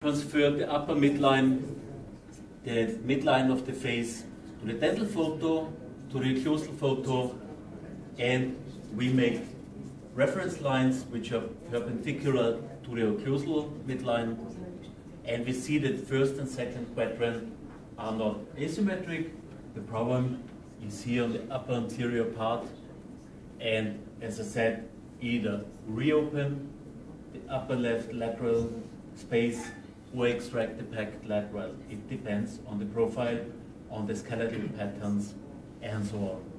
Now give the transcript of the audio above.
transfer the upper midline, the midline of the face, to the dental photo, to the occlusal photo, and we make reference lines which are perpendicular to the occlusal midline, and we see that first and second quadrant are not asymmetric. The problem is here on the upper anterior part, and as I said, either reopen the upper left lateral space or extract the packed lateral. It depends on the profile, on the skeletal patterns, and so on.